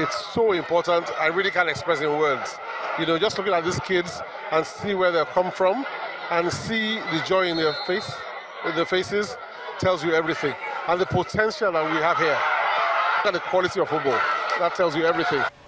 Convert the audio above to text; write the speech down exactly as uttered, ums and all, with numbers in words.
It's so important. I really can't express in words. You know, just looking at these kids and see where they come from and see the joy in their face, in their faces, tells you everything. And the potential that we have here, and the quality of football, that tells you everything.